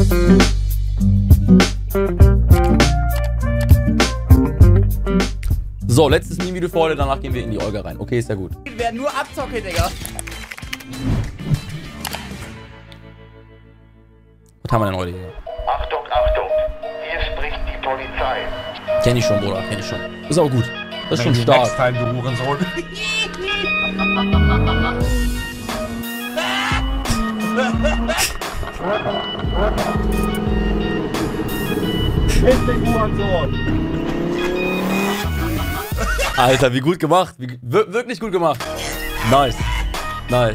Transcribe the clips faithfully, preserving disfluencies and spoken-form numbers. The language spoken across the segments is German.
So, letztes Meme-Video für heute, danach gehen wir in die Olga rein. Okay, ist ja gut. Wir werden nur Abzocke, Digga. Was haben wir denn heute hier? Achtung, Achtung, hier spricht die Polizei. Kenn ich schon, Bruder, kenn ich schon. Ist auch gut. Das ist schon stark. Next time, du Hurensohn. Alter, wie gut gemacht. Wie, wir, wirklich gut gemacht. Nice. Nice.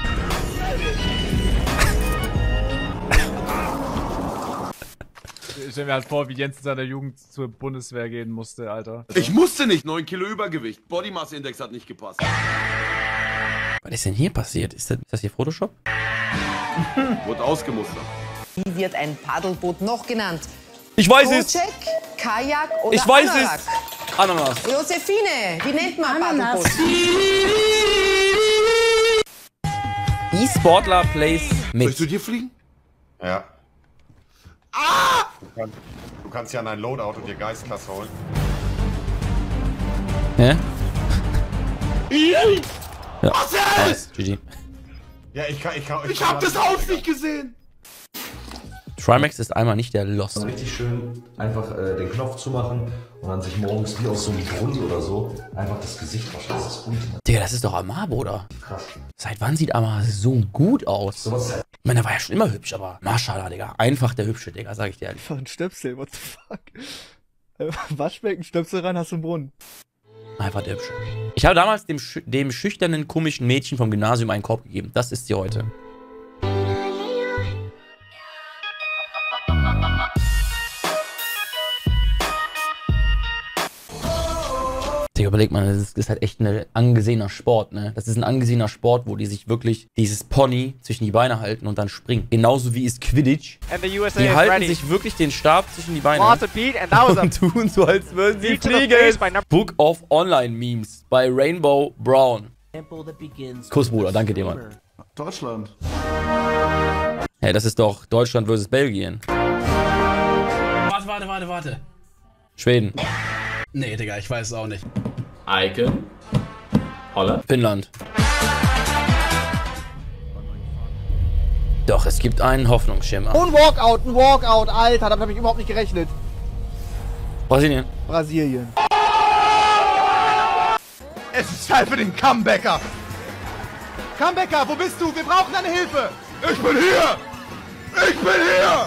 Ich stell mir halt vor, wie Jens in seiner Jugend zur Bundeswehr gehen musste, Alter. Ich musste nicht, neun Kilo Übergewicht. Body Mass Index hat nicht gepasst. Was ist denn hier passiert? Ist das, ist das hier Photoshop? Wurde ausgemustert. Wie wird ein Paddelboot noch genannt? Ich weiß es! Bootcheck, Kajak oder Ich weiß Anorak? es! Ananas. Josephine, wie nennt man Paddelboot? E-Sportler plays Soll ich mit. zu dir fliegen? Ja. Ah! Du, kannst, du kannst ja an ein Loadout und dir Geistklasse holen. Hä? Ja. Was Nice. ist? G G. Ja, ich kann. Ich, kann, ich, Ich kann hab das Haus nicht gesehen. Trimax ist einmal nicht der Lost. Richtig schön einfach äh, den Knopf zu machen und dann sich morgens wie aus so einem Brunnen oder so einfach das Gesicht waschen. Das ist Ultimate. Digga, das ist doch Amar, Bruder. Krass. Seit wann sieht Amar so gut aus? Sowas ist halt Ich meine, der war ja schon immer hübsch, aber Mashallah, Digga. Einfach der Hübsche, Digga, sag ich dir ehrlich. Einfach ein Stöpsel, what the fuck? Waschbecken, Stöpsel rein, hast du einen Brunnen. Einfach der Hübsche. Ich habe damals dem, schü dem schüchternen, komischen Mädchen vom Gymnasium einen Korb gegeben. Das ist sie heute. Digga, überleg mal, das ist, das ist halt echt ein angesehener Sport, ne? Das ist ein angesehener Sport, wo die sich wirklich dieses Pony zwischen die Beine halten und dann springen. Genauso wie ist Quidditch. Die halten sich wirklich den Stab zwischen die Beine und tun so, als würden sie fliegen. Book of Online Memes bei Rainbow Brown. Kuss, Bruder, danke dir, Mann. Deutschland. Hey, das ist doch Deutschland versus Belgien. Warte, warte, warte, warte. Schweden. Nee, Digga, ich weiß es auch nicht. Eike. Holland. Finnland. Doch, es gibt einen Hoffnungsschimmer. Und Walkout, ein Walkout, Alter, damit habe ich überhaupt nicht gerechnet. Brasilien. Brasilien. Es ist Zeit für den Comebacker. Comebacker, wo bist du? Wir brauchen deine Hilfe. Ich bin hier. Ich bin hier.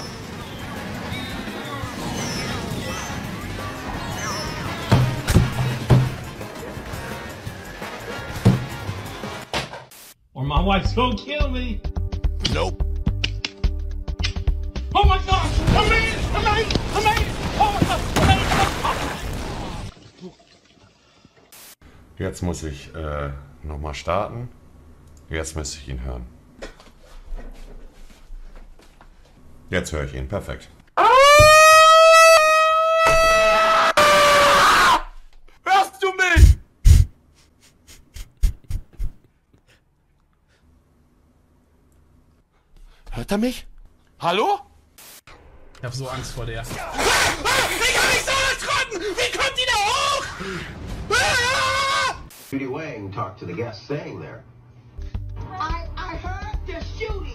Or my wife's gonna kill me. Nope. Oh my gosh! I made it! I made it! I made it! Oh my gosh! I made it! Jetzt muss ich äh, nochmal starten. Jetzt müsste ich ihn hören. Jetzt höre ich ihn. Perfekt. Hörst du mich? Hört er mich? Hallo? Ich hab so Angst vor der. Ah, ich hab mich so erschrocken! Wie kommt die da hoch? Ah! Judy Wang talked to the guest staying there. I, I heard the shooting.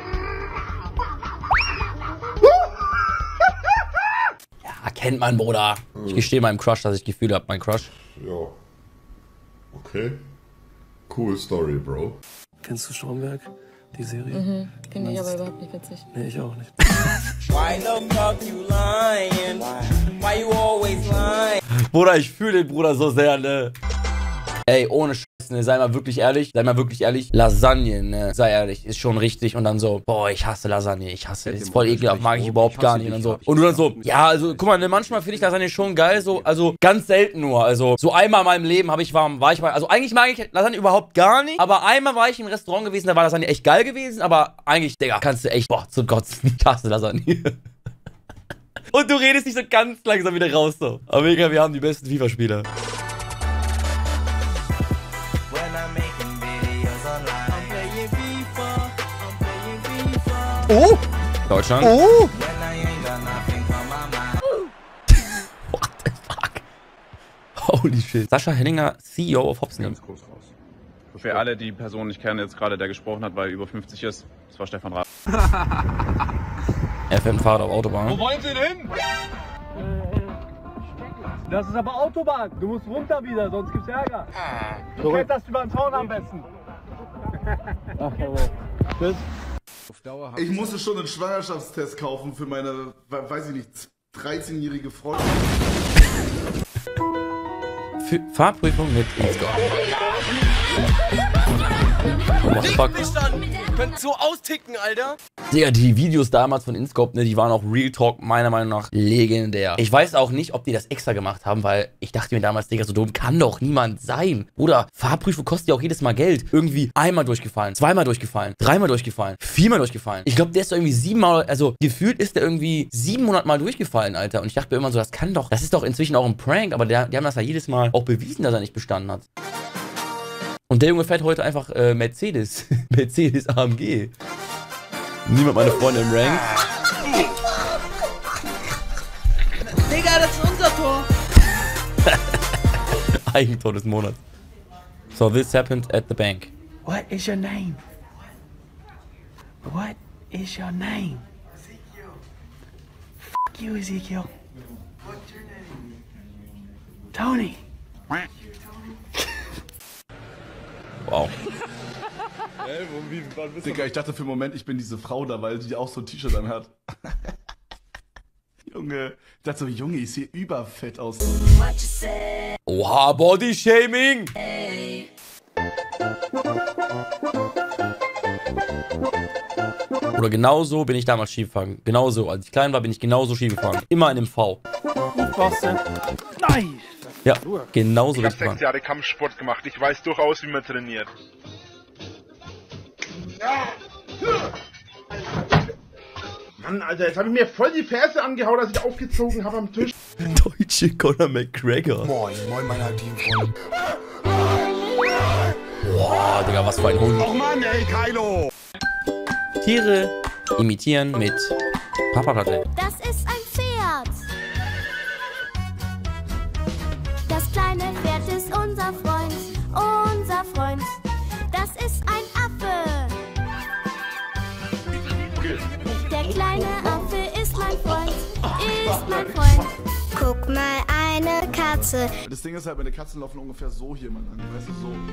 Ja, kennt man, Bruder. Ich gestehe meinem Crush, dass ich Gefühle habe, mein Crush. Ja. Okay. Cool Story, Bro. Kennst du Stromberg? Die Serie? Mhm, finde ich aber überhaupt nicht witzig. Nee, ich auch nicht. Why the fuck you lying? Why you always lying? Bruder, ich fühle den Bruder so sehr, ne? Ey, ohne Scheiß, ne, sei mal wirklich ehrlich, sei mal wirklich ehrlich. Lasagne, ne, sei ehrlich, ist schon richtig. Und dann so, boah, ich hasse Lasagne, ich hasse, ist voll ekelhaft, mag ich überhaupt gar nicht. Und dann so, und du dann so, ja, also, guck mal, ne, manchmal finde ich Lasagne schon geil, so, also, ganz selten nur. Also, so einmal in meinem Leben habe ich, war, war ich mal, also, eigentlich mag ich Lasagne überhaupt gar nicht. Aber einmal war ich im Restaurant gewesen, da war Lasagne echt geil gewesen. Aber eigentlich, Digga, kannst du echt, boah, zum Kotzen, ich hasse Lasagne. Und du redest nicht so ganz langsam wieder raus, so. Aber mega, wir haben die besten FIFA-Spieler. Oh! Deutschland. Oh! What the fuck? Holy shit. Sascha Henninger, C E O of Hopsney. Ganz groß raus. Für alle, die Person nicht kennen, jetzt gerade, der gesprochen hat, weil er über fünfzig ist, das war Stefan Raab. Er fährt ein Fahrrad auf Autobahn. Wo wollen Sie denn hin? Das ist aber Autobahn. Du musst runter wieder, sonst gibt's Ärger. Du kletterst über den Zaun am besten. Ach, Tschüss. Ich musste schon einen Schwangerschaftstest kaufen für meine, weiß ich nicht, dreizehnjährige Freundin. Für Fahrprüfung mit Inscore. Oh, what the fuck? Könnt so austicken, Alter. Digga, die Videos damals von InScope, ne, die waren auch Real Talk meiner Meinung nach legendär. Ich weiß auch nicht, ob die das extra gemacht haben, weil ich dachte mir damals, Digga, so dumm kann doch niemand sein. Oder Fahrprüfung kostet ja auch jedes Mal Geld. Irgendwie einmal durchgefallen, zweimal durchgefallen, dreimal durchgefallen, viermal durchgefallen. Ich glaube, der ist irgendwie siebenmal, also gefühlt ist der irgendwie siebenhundert Mal durchgefallen, Alter. Und ich dachte mir immer so, das kann doch, das ist doch inzwischen auch ein Prank, aber der, die haben das ja jedes Mal auch bewiesen, dass er nicht bestanden hat. Und der Junge fährt heute einfach äh, Mercedes. Mercedes A M G. Niemand meine Freunde im Rank. Digga, das ist unser Tor. Eigentor des Monats. So, this happened at the bank. What is your name? What is your name? Fuck you, Ezekiel. What's your name? Tony. Wow. Hey, wo, wie, wann bist du? Digga, ich dachte für einen Moment, ich bin diese Frau da, weil die auch so ein T-Shirt an hat. Junge, ich dachte so, Junge, ich sehe überfett aus. Oha, Body-Shaming! Oder genauso bin ich damals Ski gefahren. Genauso, als ich klein war, bin ich genauso Ski gefahren. Immer in einem V. Nein! Ja, genauso bin Ich ich habe gefahren. sechs Jahre Kampfsport gemacht. Ich weiß durchaus, wie man trainiert. Mann, Alter, jetzt habe ich mir voll die Ferse angehauen, als ich aufgezogen habe am Tisch. Deutsche Conor McGregor. Moin, moin, meine Teamfreunde. Boah, Digga, was für ein Hund. Och Mann, ey, Kylo! Tiere imitieren mit Papa Platte. Das ist ein Pferd. Das kleine Pferd ist unser Freund, unser Freund. Das ist ein Affe. Der kleine Affe ist mein Freund, ist mein Freund. Guck mal, eine Katze. Das Ding ist halt, meine Katzen laufen ungefähr so hier mal lang, weißt du, so.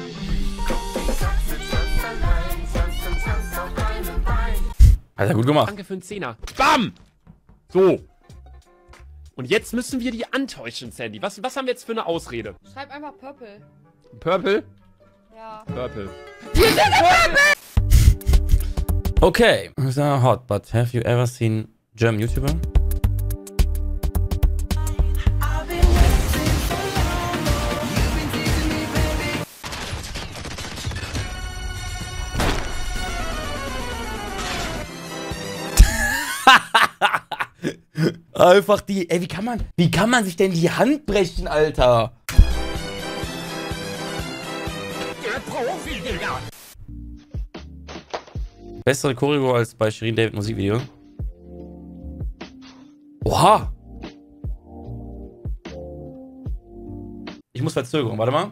Hat er gut gemacht. Danke für den Zehner. Bam! So. Und jetzt müssen wir die antäuschen, Sandy. Was, was haben wir jetzt für eine Ausrede? Schreib einfach Purple. Purple? Ja. Purple. Wir sind Purple! Okay. So hot, but have you ever seen German YouTuber? Einfach die, ey, wie kann man, wie kann man sich denn die Hand brechen, Alter? Der Profi, Digga. Bessere Choreo als bei Shirin David Musikvideo. Oha! Ich muss Verzögerung, warte mal.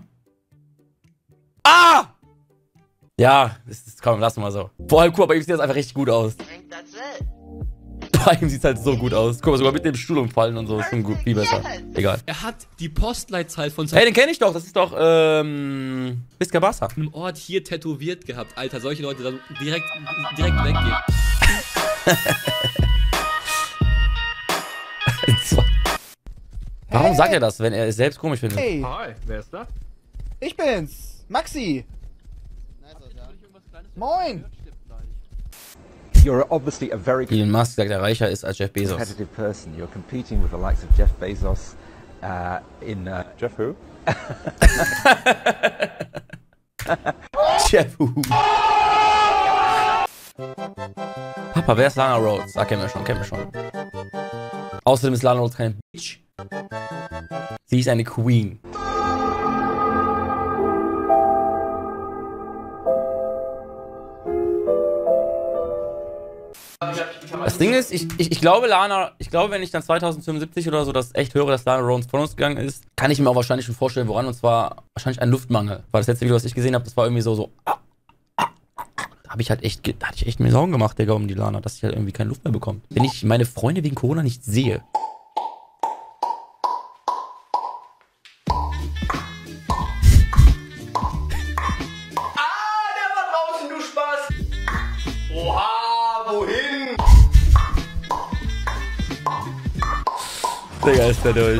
Ah! Ja, das ist, komm, lass mal so. Vor allem, guck mal, bei ihm sieht das einfach richtig gut aus. Bei ihm sieht es halt so gut aus. Guck mal, sogar mit dem Stuhl umfallen und so. Ist schon gut, viel besser. Egal. Er hat die Postleitzahl von seinem Hey, den kenne ich doch. Das ist doch, ähm, Biscabasa. einem Ort hier tätowiert gehabt. Alter, solche Leute dann direkt, direkt weggehen. Warum sagt er das, wenn er es selbst komisch findet? Hey. Hi, wer ist da? Ich bin's, Maxi. Moin. You're obviously a very Elon Musk sagt, er reicher ist als Jeff Bezos. competitive person. You're competing with the likes of Jeff Bezos uh, in uh, Jeff who? Jeff who? Papa, wer ist Lana Rhodes? Ah, kennen wir schon, kennen wir schon. Außerdem ist Lana Rhodes keine Bitch. Sie ist eine Queen. Ich Das Ding ist, ich, ich, ich glaube, Lana, ich glaube, wenn ich dann zweitausendfünfundsiebzig oder so das echt höre, dass Lana Rhodes von uns gegangen ist, kann ich mir auch wahrscheinlich schon vorstellen, woran. Und zwar wahrscheinlich ein Luftmangel. Weil das letzte Video, was ich gesehen habe, das war irgendwie so, so. Ah, ah, ah. Da habe ich halt echt, da hatte ich echt mir Sorgen gemacht, Digga, um die Lana, dass ich halt irgendwie keine Luft mehr bekomme. Wenn ich meine Freunde wegen Corona nicht sehe. Digga, ist der durch.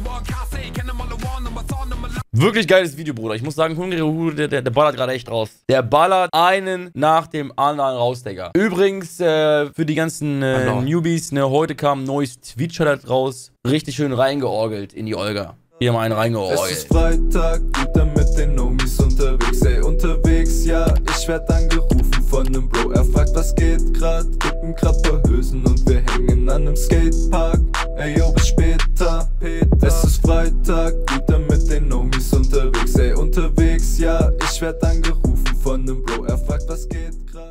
Wirklich geiles Video, Bruder. Ich muss sagen, Hungrige Hude, der, der, der ballert gerade echt raus. Der ballert einen nach dem anderen raus, Digga. Übrigens, äh, für die ganzen äh, Newbies, ne, heute kam ein neues Tweet-Shot raus. Richtig schön reingeorgelt in die Olga. Hier mal einen reingeorgelt. Es ist Freitag, wieder mit den Homies unterwegs, ey, unterwegs, ja. Ich werd angerufen von nem Bro, er fragt, was geht grad, gib ihm grad paar Hülsen und wir hängen an nem Skatepark. Ey, yo, bis später, Peter. Es ist Freitag, wieder mit den Homies unterwegs, ey, unterwegs, ja. Ich werd angerufen von nem Bro, er fragt, was geht grad.